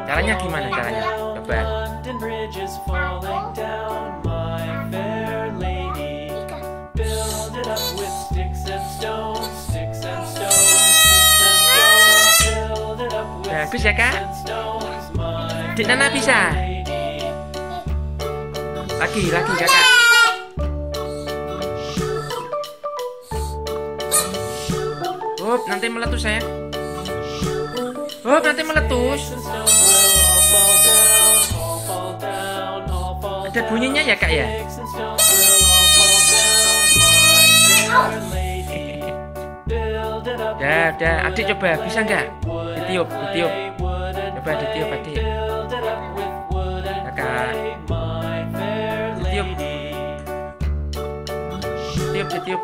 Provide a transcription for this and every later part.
Caranya gimana caranya? Coba. London Bridge is falling down, my fair lady. Build it up with sticks and stones, sticks and stones, sticks and stones. Build it up with Bagus ya, Kak? sticks and stones, my Dik Nana bisa. lady. Lagi Kakak. Hop, nanti meletus saya. Hop, nanti meletus. Sticks and stones will all fall down, all fall down, all fall Ada bunyinya ya, Kak ya? Sticks and stones will all fall down, my fair lady. Build it up Udah, adik coba, bisa nggak? Ditiup. Coba ditiup, adik. Build it up with wood and Kakak. clay, my fair Ditiup. lady. Ditiup.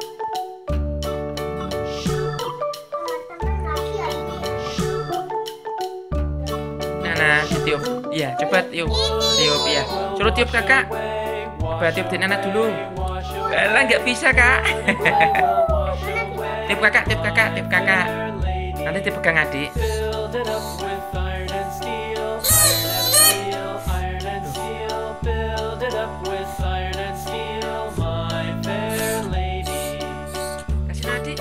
Nana, ditiup. Iya, coba tiup. Tiup ya. Suruh tiup Kakak. Coba tiup Dik Nana dulu. Lah nggak bisa, Kak. Tiup Kakak. Nanti dipegang adik. Build it up with iron and steel, iron and steel, iron and steel. Build it up with iron and steel, my fair lady. Kasih adik.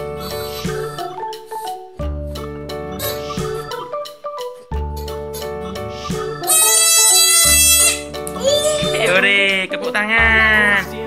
Ore, kepuk tangan.